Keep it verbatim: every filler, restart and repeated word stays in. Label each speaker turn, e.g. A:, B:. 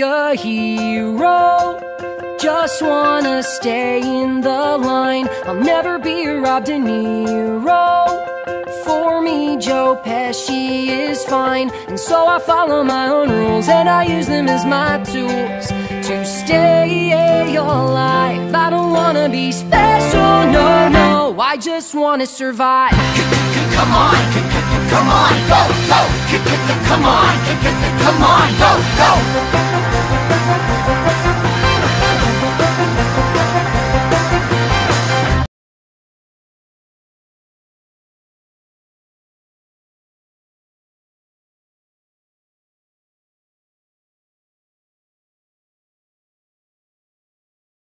A: a hero. Just wanna stay in the line. I'll never be a Rob De Niro. For me, Joe Pesci is fine. And so I follow my own rules, and I use them as my tools to stay alive. I don't wanna be special, no, no, I just wanna survive.
B: Come on, come on, go, go. Come on, come on, go, go.